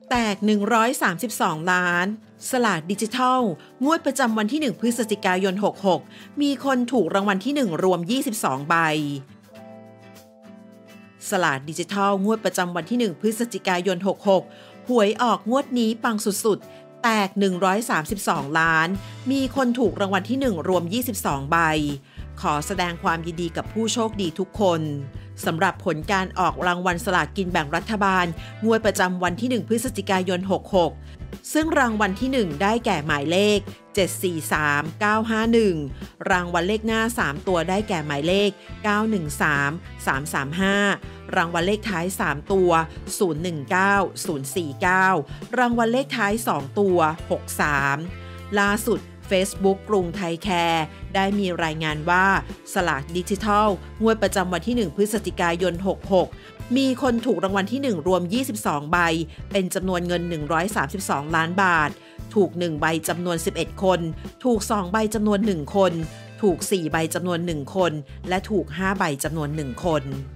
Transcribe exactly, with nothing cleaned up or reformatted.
แตกหนึ่งร้อยสามสิบสองล้านสลากดิจิทัลงวดประจำวันที่หนึ่งพฤศจิกายนหกสิบหกมีคนถูกรางวัลที่หนึ่งรวมยี่สิบสองใบสลากดิจิทัลงวดประจำวันที่หนึ่งพฤศจิกายนหกสิบหกหวยออกงวดนี้ปังสุดๆแตกหนึ่งร้อยสามสิบสองล้านมีคนถูกรางวัลที่หนึ่งรวมยี่สิบสองใบขอแสดงความยินดีกับผู้โชคดีทุกคนสำหรับผลการออกรางวัลสลากกินแบ่งรัฐบาลงวดประจำวันที่หนึ่งพฤศจิกายนหกสิบหกซึ่งรางวัลที่หนึ่งได้แก่หมายเลขเจ็ด สี่ สาม เก้า ห้า หนึ่งรางวัลเลขหน้าสามตัวได้แก่หมายเลขเก้า หนึ่ง สาม สาม สาม ห้ารางวัลเลขท้ายสามตัวศูนย์ หนึ่ง เก้า ศูนย์ สี่ เก้ารางวัลเลขท้ายสองตัวหก สามล่าสุดFacebook กรุงไทยแคร์ได้มีรายงานว่าสลากดิจิทัลงวดประจำวันที่หนึ่งพฤศจิกายนหกสิบหกมีคนถูกรางวัลที่หนึ่งรวมยี่สิบสองใบเป็นจำนวนเงินหนึ่งร้อยสามสิบสองล้านบาทถูกหนึ่งใบจำนวนสิบเอ็ดคนถูกสองใบจำนวนหนึ่งคนถูกสี่ใบจำนวนหนึ่งคนและถูกห้าใบจำนวนหนึ่งคน